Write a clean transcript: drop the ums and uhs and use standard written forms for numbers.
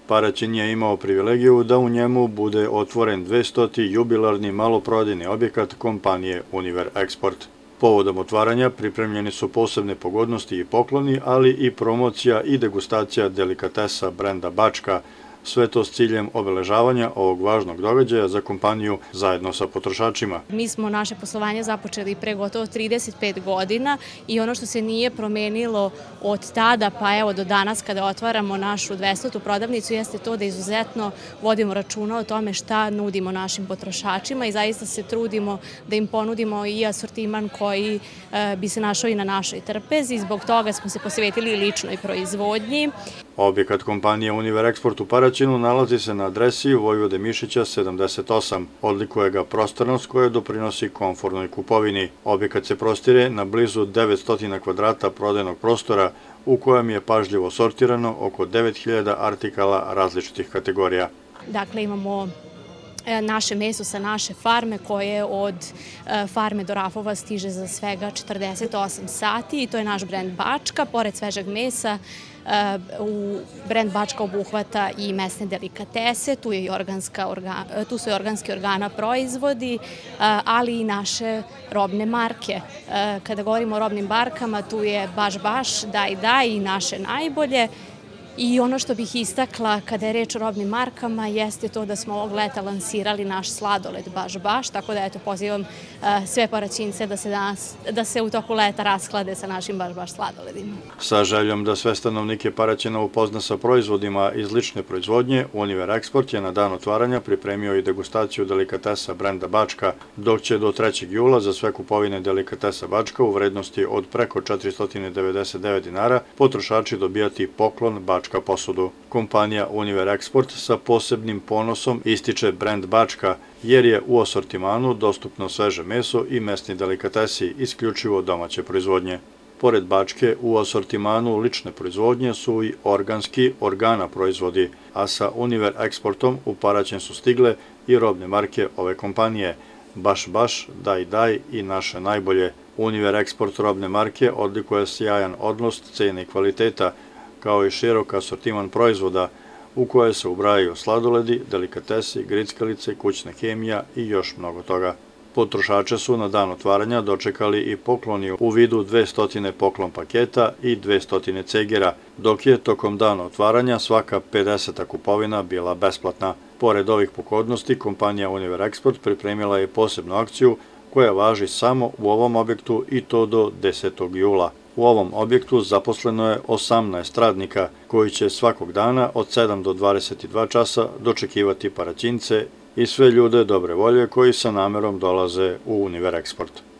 Paraćin je imao privilegiju da u njemu bude otvoren 200. jubilarni maloprodajni objekat kompanije Univer Eksport. Povodom otvaranja pripremljeni su posebne pogodnosti i pokloni, ali i promocija i degustacija delikatesa brenda Bačka, sve to s ciljem obeležavanja ovog važnog događaja za kompaniju zajedno sa potrošačima. Mi smo naše poslovanje započeli pre gotovo 35 godina i ono što se nije promenilo od tada pa evo do danas kada otvaramo našu 200. prodavnicu jeste to da izuzetno vodimo računa o tome šta nudimo našim potrošačima i zaista se trudimo da im ponudimo i asortiman koji bi se našao i na našoj trpezi. Zbog toga smo se posvetili ličnoj proizvodnji. Objekat kompanije Univer Eksport u Paraćinu nalazi se na adresi Vojvode Mišića 78. Odlikuje ga prostornost koja doprinosi komfornoj kupovini. Objekat se prostire na blizu 900 kvadrata prodajnog prostora u kojem je pažljivo sortirano oko 9000 artikala različitih kategorija. Dakle, imamo naše meso sa naše farme koje od farme do rafova stiže za svega 48 sati i to je naš brend Bačka. Pored svežeg mesa, brend Bačka obuhvata i mesne delikatese, tu su i organski organa proizvodi, ali i naše robne marke. Kada govorimo o robnim markama, tu je Baš, Daj i naše najbolje. I ono što bih istakla kada je reč o robnim markama jeste to da smo ovog leta lansirali naš sladoled Baš, tako da eto pozivam sve Paraćince da se u toku leta rasklade sa našim Baš sladoledima. Sa željom da sve stanovnike Paraćina upozna sa proizvodima iz lične proizvodnje, Univer Eksport je na dan otvaranja pripremio i degustaciju delikatesa brenda Bačka, dok će do 3. jula za sve kupovine delikatesa Bačka u vrednosti od preko 499 dinara potrošači dobijati poklon Bačka posudu. Kompanija Univer Eksport sa posebnim ponosom ističe brend Bačka jer je u asortimanu dostupno sveže meso i mesni delikatesi isključivo domaće proizvodnje. Pored Bačke u asortimanu lične proizvodnje su i organski organa proizvodi, a sa Univer Eksportom u Paraćin su stigle i robne marke ove kompanije Baš, Daj i naše najbolje. Univer Eksport robne marke odlikuje sjajan odnos cene i kvaliteta, kao i širok asortiman proizvoda u koje se ubrajaju sladoledi, delikatesi, grickalice, kućna hemija i još mnogo toga. Potrošače su na dan otvaranja dočekali i pokloni u vidu 200 poklon paketa i 200 cegera, dok je tokom dana otvaranja svaka 50. kupovina bila besplatna. Pored ovih pogodnosti, kompanija Univer Eksport pripremila je posebnu akciju koja važi samo u ovom objektu i to do 10. jula. U ovom objektu zaposleno je 18 radnika koji će svakog dana od 7 do 22 časa dočekivati Paraćince i sve ljude dobre volje koji sa namerom dolaze u Univer Eksport.